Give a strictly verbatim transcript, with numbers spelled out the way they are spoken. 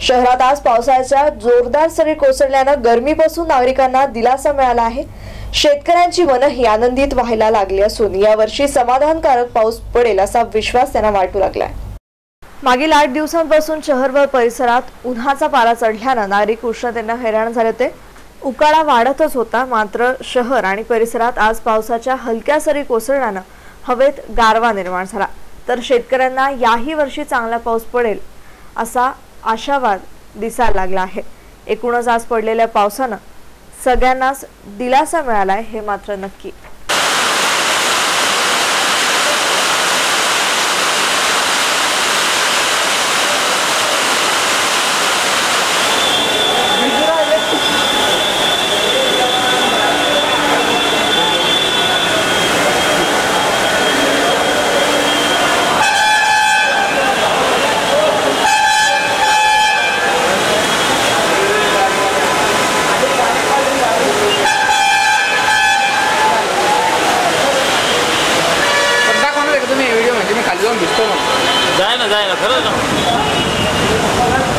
शहरात आज पावसाच्या जोरदार सरी कोसळल्यानं गरमीपासून नागरिकांना दिलासा मिळाला आहे। शेतकऱ्यांची मनही आनंदित व्हायला लागली असून यावर्षी समाधानकारक पाऊस पडेल असा विश्वास त्यांना वाटू लागलाय। मागील आठ दिवसांपासून शहरभर परिसरात उन्हाचा पारा चढल्यानं नागरिक उष्णतेने हैराण झाले होते। उकाडा वाढतच होता, मात्र शहर आणि परिसरात आज पावसाच्या हलक्या सरी कोसळल्यानं हवेत गारवा निर्माण झाला। तर शेतकऱ्यांना याही वर्षी चांगला पाऊस पडेल असा आशावाद दिसायला लागला आहे। एकूणच आज पडलेल्या पावसानं सगळ्यांनाच दिलासा मिळालाय हे मात्र नक्की। जाए ना जाए ना खरंच ना